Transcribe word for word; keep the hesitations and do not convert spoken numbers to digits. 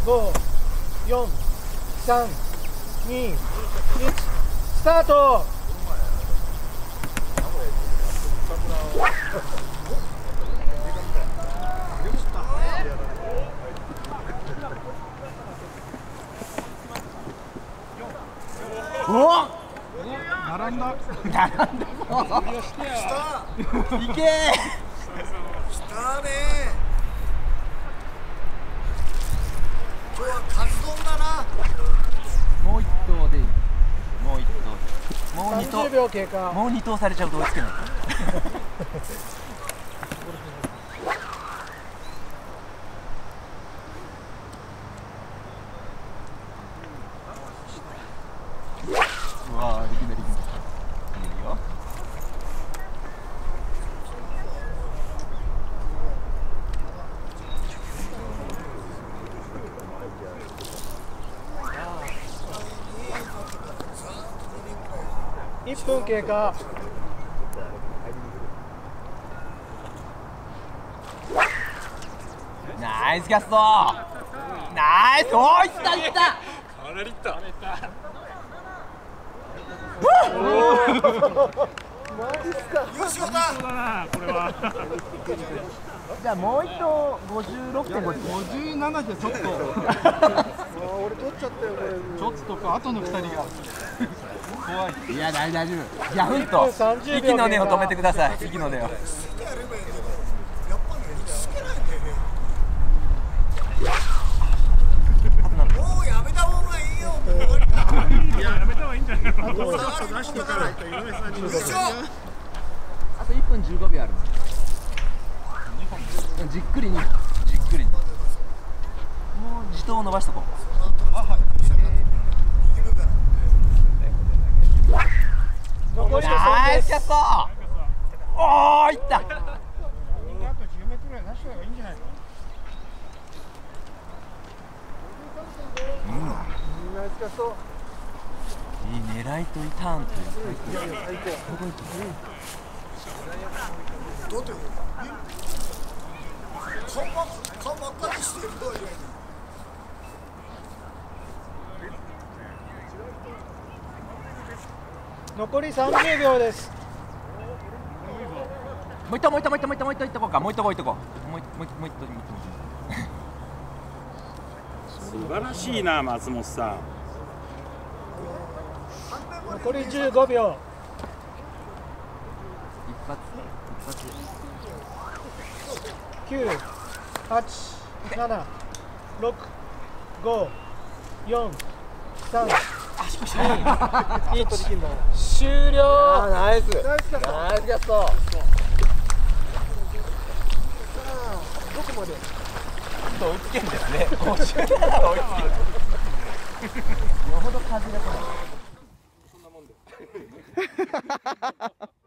ご、よん、さん、に、いち、スタート。 おっ並んだ。 並んだぞ。いけー。 したね。今日はカツ丼だな。 もう一投でいい。もう一投。もう二さんじゅ投。 うびょう経過。 もう二投されちゃうと追いつけない。うわー、できないできない。いいよ。 いっぷん経過。 ナイスキャスト。ナイス。おー、いったいった。 かなりいった。 マジっすか。 優勝だ。 だな、これは。 じゃあもう一投ごじゅうろくてんご。 ごじゅうななじゃちょっと。 俺取っちゃったよこれ。 ちょっとか、後の二人が。怖い。 いや、大丈夫。ギャフンとさんじゅうびょう息の根を止めてください。息の根を。 やればいいけど、やっぱね、つけないんだよね。もうやめた方がいいよ。もう終わりだ。 いや、やめた方がいいんじゃないの。 もうちょっと出してから優勝。 あといっぷんじゅうごびょうある。じっくりに、じっくりに。もう自投を伸ばしとこう。 残りナイスキャスト。おー、いった。 みんなあとじゅうメートルぐらい出した方がいいんじゃないの。 ナイスキャスト。 いい狙いといターンといういやいや最高。 だって顔ばっ顔ばっかりしてるとは言えない。 残りさんじゅうびょうです。 もう一投もう一投もう一投もう一投もう一投いっとこうか。もう一投もう一投もう一もう一もう一もう一投もう一素晴らしいな、松本さん。 残りじゅうごびょう。 一発一発。 きゅう、はち、なな、ろく、ご、よん、さん、に、いち、終了。 ナイス。 ナイスキャスト。 ナイスキャスト。 どこまで。 追いつけんですね。ごじゅうななは追いつける。よほど風が来ない。 そんなもんで。